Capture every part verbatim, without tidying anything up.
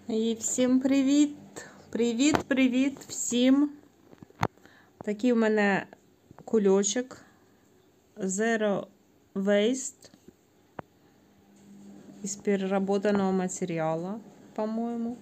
І всім привіт! Привіт-привіт всім! Такий у мене кульочок Zero Waste із переработаного матеріалу, по-моєму.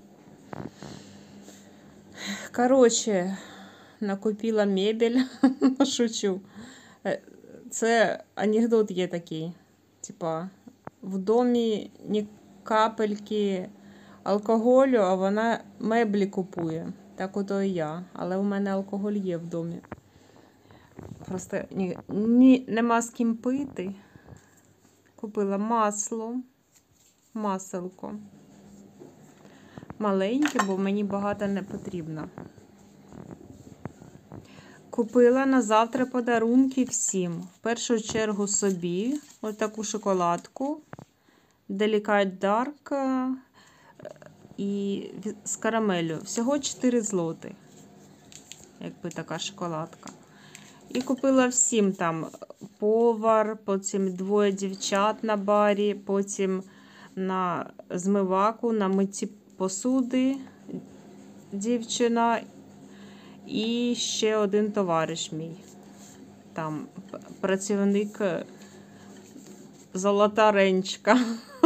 Короче, накупила мебель. Шучу. Це анекдот є такий. Типа, в домі ні капельки алкоголю, а вона меблі купує. Так ото і я. Але у мене алкоголь є в домі. Просто ні, ні, нема з ким пити. Купила масло. Маселко. Маленьке, бо мені багато не потрібно. Купила на завтра подарунки всім. В першу чергу собі. Ось таку шоколадку. Delicate Dark. І з карамелю. Всього чотири злоти. Якби така шоколадка. І купила всім там повар, потім двоє дівчат на барі, потім на змиваку, на митті посуди дівчина і ще один товариш мій. Там працівник Золота Ренчка.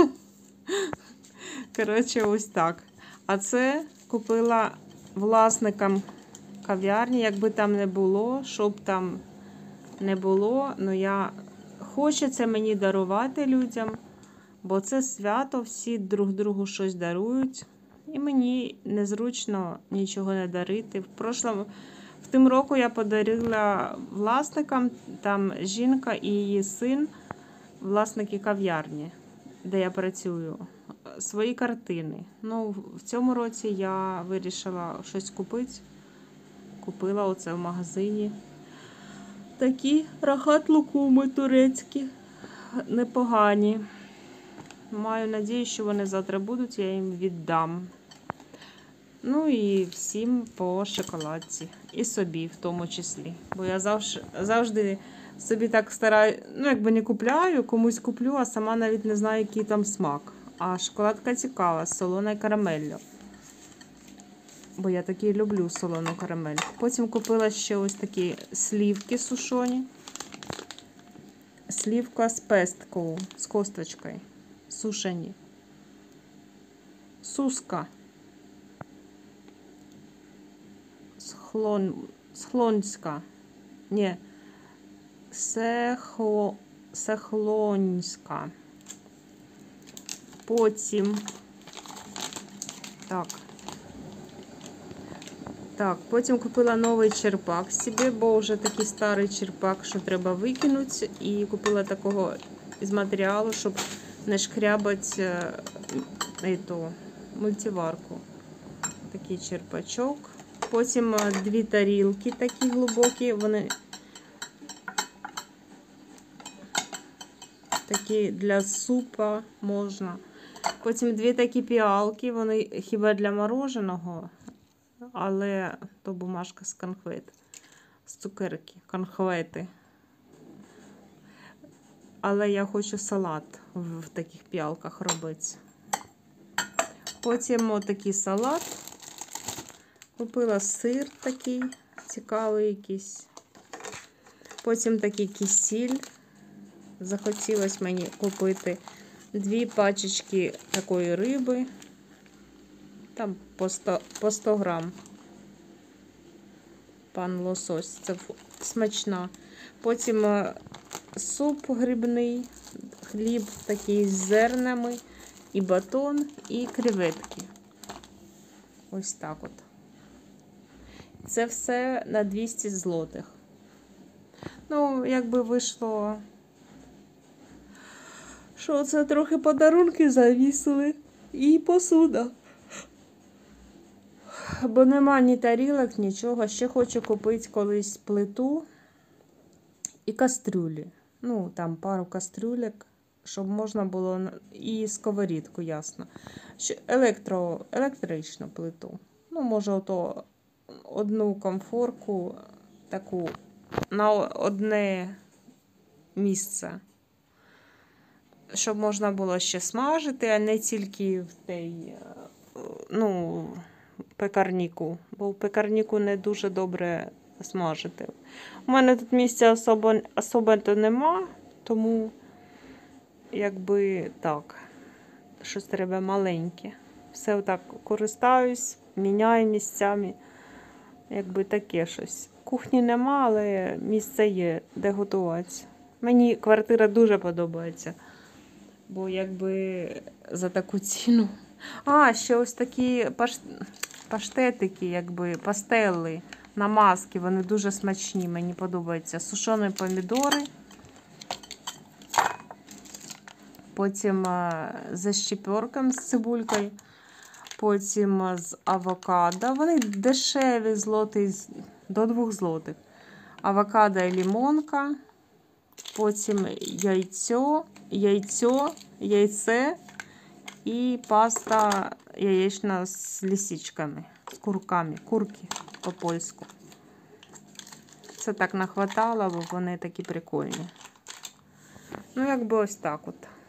Коротше, ось так. А це купила власникам кав'ярні, якби там не було, щоб там не було, ну я хочеться мені дарувати людям, бо це свято, всі друг другу щось дарують, і мені незручно нічого не дарити. В прошлому, в тим року я подарила власникам, там жінка і її син, власники кав'ярні, де я працюю, свої картини. Ну, в цьому році я вирішила щось купити. Купила оце в магазині. Такі рахат-лукуми турецькі. Непогані. Маю надію, що вони завтра будуть, я їм віддам. Ну і всім по шоколадці. І собі в тому числі. Бо я завжди, завжди собі так стараю, ну якби не купляю, комусь куплю, а сама навіть не знаю, який там смак. А шоколадка цікава, з солоною карамеллю. Бо я такі люблю солону карамель. Потім купила ще ось такі слівки сушоні. Слівка з песткою, з косточкою. Сушені. Суска. Схлон... Схлонська. Ні. Сехло... Сехлонська. Потім. Так. Так, потім купила новий черпак собі, бо вже такий старий черпак, що треба викинути. І купила такого із матеріалу, щоб не шкрябати ету, мультиварку. Такий черпачок. Потім дві тарілки такі глибокі, вони такі для супа можна. Потім дві такі піалки, вони хіба для мороженого. Але то бумажка з конфет, з цукерки, конфети. Але я хочу салат в таких піалках робити. Потім отакий салат. Купила сир такий, цікавий якийсь. Потім такий кисіль. Захотілося мені купити дві пачечки такої риби. Там по сто, по сто грам. Пан лосось. Це смачна. Потім суп грибний, хліб такий з зернами, і батон, і креветки. Ось так от. Це все на двісті злотих. Ну, якби вийшло, що це трохи подарунки завісили. І посуда. Бо нема ні тарілок, нічого. Ще хочу купити колись плиту і кастрюлі. Ну, там пару кастрюлек, щоб можна було... І сковорідку, ясно. Електро... Електричну плиту. Ну, може, ото одну комфорку таку на одне місце. Щоб можна було ще смажити, а не тільки в той ну, пекарніку, бо в пекарніку не дуже добре смажити. У мене тут місця особо, особо то нема, тому якби так, щось треба маленьке. Все отак користаюсь, міняю місцями, якби таке щось. Кухні нема, але місце є, де готуватися. Мені квартира дуже подобається, бо якби за таку ціну. А, ще ось такі паш... паштетики, якби пастели, намазки, вони дуже смачні, мені подобаються. Сушені помідори, потім з щепірком, з цибулькою, потім з авокадо. Вони дешеві, злотий, до двох злотих. Авокадо і лимонка, потім яйцо, яйцо, яйце і паста яєчна з лисичками, з курками, курки по-польську. Це так нахватало, бо вони такі прикольні. Ну, якби ось так от.